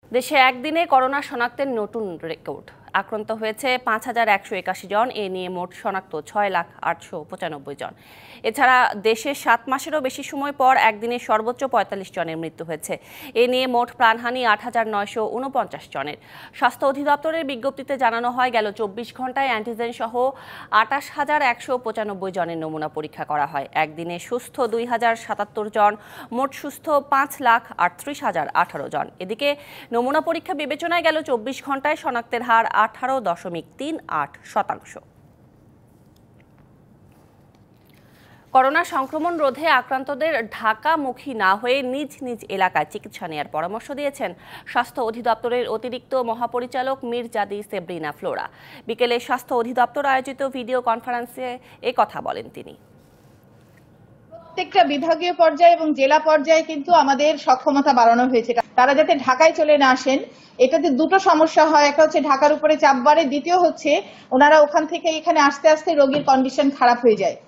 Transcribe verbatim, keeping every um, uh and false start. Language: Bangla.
দেশে একদিনে করোনা শনাক্তের নতুন রেকর্ড। আক্রান্ত হয়েছে পাঁচ হাজার একশো একাশি জন। এ নিয়ে মোট শনাক্ত ছয় লাখ আটশো পঁচানব্বই জন। এছাড়া দেশে সাত মাসেরও বেশি সময় পর একদিনে সর্বোচ্চ পঁয়তাল্লিশ জনের মৃত্যু হয়েছে। এ নিয়ে মোট প্রাণহানি আট হাজার নয়শো উনপঞ্চাশ জনের। স্বাস্থ্য অধিদপ্তরের বিজ্ঞপ্তিতে জানানো হয়, গেল চব্বিশ ঘন্টায় অ্যান্টিজেন সহ আটাশ হাজার একশো পঁচানব্বই জনের নমুনা পরীক্ষা করা হয়। একদিনে সুস্থ দুই হাজার সাতাত্তর জন, মোট সুস্থ পাঁচ লাখ আটত্রিশ হাজার আঠারো জন। এদিকে নমুনা পরীক্ষা বিবেচনায় গেল চব্বিশ ঘন্টায় শনাক্তের হার আঠারো দশমিক তিন আট শতাংশ। করোনা সংক্রমণ রোধে আক্রান্তদের ঢাকামুখী না হয়ে নিজ নিজ এলাকায় চিকিৎসা নেওয়ার পরামর্শ দিয়েছেন স্বাস্থ্য অধিদপ্তরের অতিরিক্ত মহাপরিচালক মির্জাদি সেব্রিনা ফ্লোরা। বিকেলে স্বাস্থ্য অধিদপ্তর আয়োজিত ভিডিও কনফারেন্সে এ কথা বলেন তিনি। প্রত্যেকটা বিভাগীয় পর্যায়ে এবং জেলা পর্যায়ে কিন্তু আমাদের সক্ষমতা বাড়ানো হয়েছে। তারা যাতে ঢাকায় চলে না আসেন, এটাতে দুটো সমস্যা হয়। একটা হচ্ছে ঢাকার উপরে চাপ বাড়ে, দ্বিতীয় হচ্ছে ওনারা ওখান থেকে এখানে আস্তে আস্তে রোগীর কন্ডিশন খারাপ হয়ে যায়।